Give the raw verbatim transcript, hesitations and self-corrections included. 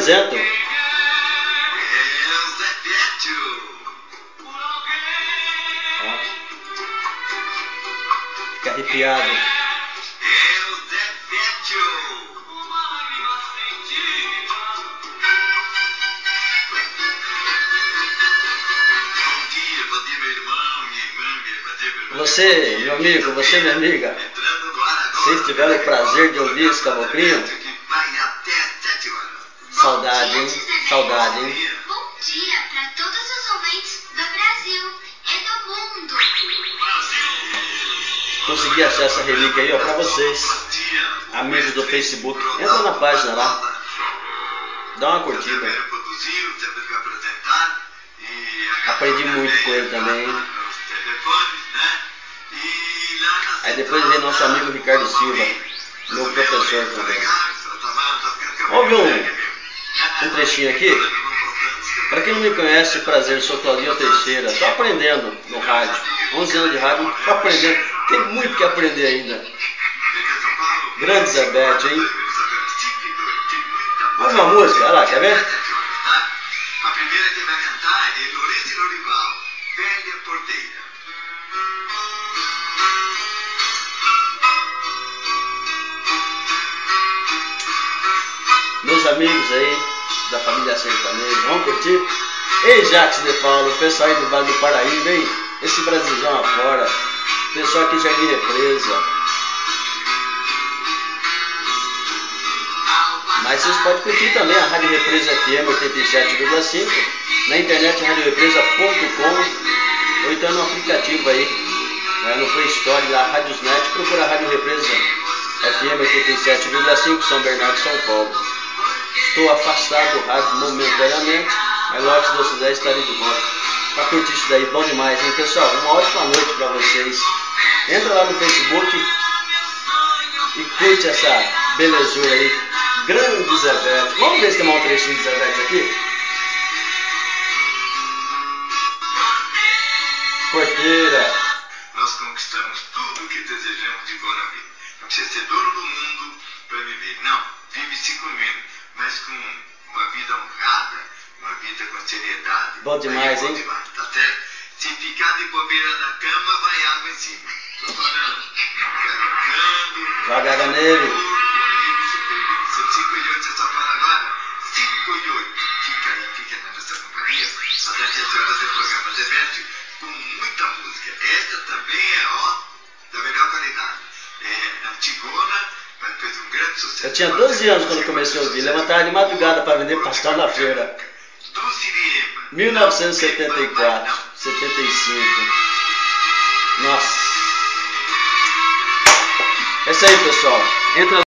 apresento. Ó. Fica arrepiado. Você, meu amigo, você, minha amiga, vocês tiveram o prazer de ouvir esse caboclinho? Saudade, hein? Saudade, hein? Bom dia para todos os ouvintes do Brasil e do mundo. Consegui achar essa relíquia aí, ó, pra vocês, amigos do Facebook. Entra na página lá, dá uma curtida. Aprendi muito com ele também. Aí depois vem nosso amigo Ricardo Silva, meu professor também. Vamos ver um, um trechinho aqui? Para quem não me conhece, prazer, sou Claudinho Teixeira. Estou aprendendo no rádio. onze anos de rádio, estou aprendendo. Tem muito que aprender ainda. Grande Zé Bete, hein? Vamos uma música, olha lá, quer ver? A primeira que vai cantar é Lourenço Lorival, Velha Porteira. Meus amigos aí da família sertaneja, vamos curtir? Ei, Jacques de Paulo, pessoal aí do Vale do Paraíba, hein? Esse Brasilzão afora, pessoal aqui de Jardim Represa. Mas vocês podem curtir também a Rádio Represa F M oitenta e sete vírgula cinco, na internet rádio represa ponto com, ou então no aplicativo aí, né, no Play Store lá, Radiosnet, procura a Rádio Represa F M oitenta e sete vírgula cinco, São Bernardo, São Paulo. Estou afastado do rádio momentaneamente, mas logo, se Deus quiser, estarei de volta para curtir isso daí. Bom demais, hein, pessoal? Uma ótima noite para vocês. Entra lá no Facebook e curte essa belezura aí. Grande Zé Bete. Vamos ver se tem um trechinho de Zé Bete aqui? Porteira. Nós conquistamos tudo o que desejamos de bom na vida. Não precisa ser dono do mundo para viver. Não, vive-se comendo, mas com uma vida honrada, uma vida com seriedade. Bom demais, é hein? Bom demais, tá certo? Se ficar de bobeira na cama, vai água em cima. Tô falando. Vai Joga água nele. cinco e oito, você só fala agora? cinco e oito. Fica aí, fica na nossa companhia. Até as sete horas do programa Zé Bete, com muita música. Esta também é, ó, da melhor qualidade. É antigona, mas fez um grande sucesso. Eu tinha doze anos quando comecei a ouvir. Levantava de madrugada para vender pastel na feira. Do Siriema. mil novecentos e setenta e quatro, setenta e cinco. Nossa. É isso aí, pessoal. Entra